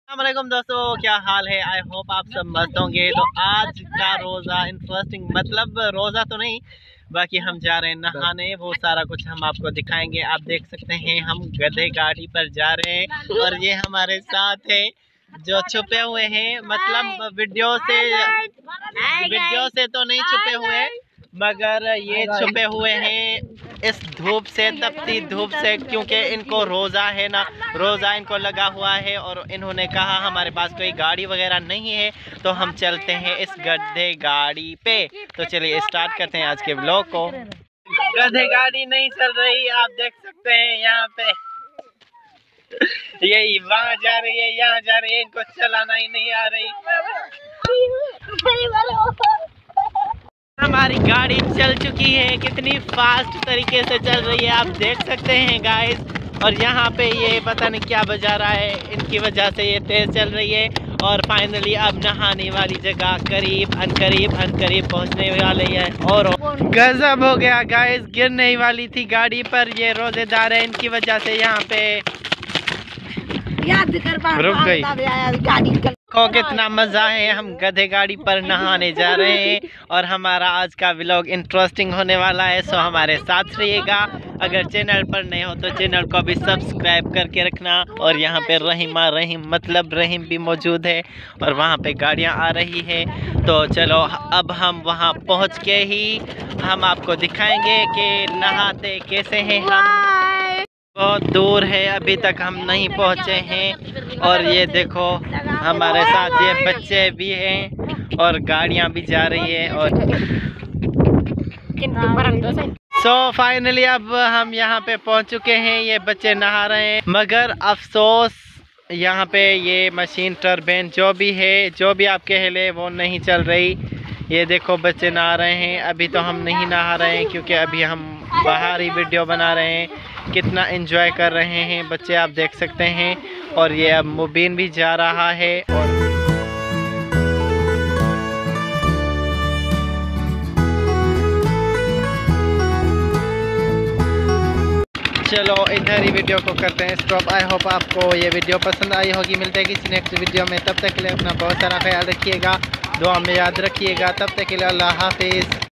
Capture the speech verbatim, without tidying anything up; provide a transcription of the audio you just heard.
अस्सलामुअलैकुम दोस्तों, क्या हाल है। आई होप आप सब मस्त होंगे। तो आज का रोज़ा इंटरेस्टिंग, मतलब रोज़ा तो नहीं, बाकी हम जा रहे हैं नहाने। वो सारा कुछ हम आपको दिखाएंगे। आप देख सकते हैं हम गधे गाड़ी पर जा रहे हैं और ये हमारे साथ है जो छुपे हुए हैं, मतलब वीडियो से वीडियो से तो नहीं छुपे हुए, मगर ये छुपे हुए हैं इस धूप से, तपती धूप से, क्योंकि इनको रोज़ा है ना, रोज़ा इनको लगा हुआ है। और इन्होंने कहा हमारे पास कोई गाड़ी वगैरह नहीं है तो हम चलते हैं इस गधे गाड़ी पे। तो चलिए स्टार्ट करते हैं आज के व्लॉग को। गधे गाड़ी नहीं चल रही, आप देख सकते हैं यहाँ पे, यही वहाँ जा रही है, यहाँ जा रही है, इनको चलाना ही नहीं आ रही। हमारी गाड़ी चल चुकी है, कितनी फास्ट तरीके से चल रही है आप देख सकते हैं गाइस। और यहाँ पे ये पता नहीं क्या बजा रहा है, इनकी वजह से ये तेज चल रही है। और फाइनली अब नहाने वाली जगह करीब अनकरीब अनकरीब पहुँचने वाली है। और गजब हो गया गाइस, गिरने ही वाली थी गाड़ी पर। ये रोजेदार है, इनकी वजह से यहाँ पे याद कर रुक गई गाड़ी। देखो कितना मजा है, हम गधे गाड़ी पर नहाने जा रहे हैं और हमारा आज का व्लॉग इंटरेस्टिंग होने वाला है। सो हमारे साथ रहिएगा। अगर चैनल पर नए हो तो चैनल को भी सब्सक्राइब करके रखना। और यहाँ पे रहीमा रहीम मतलब रहीम भी मौजूद है और वहाँ पे गाड़ियाँ आ रही है। तो चलो अब हम वहाँ पहुँच के ही हम आपको दिखाएंगे कि नहाते कैसे हैं हम। बहुत दूर है, अभी तक हम नहीं पहुंचे हैं। और ये देखो हमारे साथ ये बच्चे भी हैं और गाड़ियां भी जा रही है। और सो so, फाइनली अब हम यहाँ पे पहुंच चुके हैं। ये बच्चे नहा रहे हैं, मगर अफसोस यहाँ पे ये मशीन टर्बाइन जो भी है, जो भी आपके हिले वो नहीं चल रही। ये देखो बच्चे नहा रहे हैं, अभी तो हम नहीं नहा रहे हैं क्योंकि अभी हम बाहर ही वीडियो बना रहे हैं। कितना एंजॉय कर रहे हैं बच्चे आप देख सकते हैं। और ये अब मुबीन भी जा रहा है। और चलो इधर ही वीडियो को करते हैं स्टॉप। आई होप आपको ये वीडियो पसंद आई होगी। मिलते हैं किसी नेक्स्ट वीडियो में, तब तक के लिए अपना बहुत सारा ख्याल रखिएगा, दुआ में याद रखिएगा। तब तक के लिए अल्लाह हाफिज़।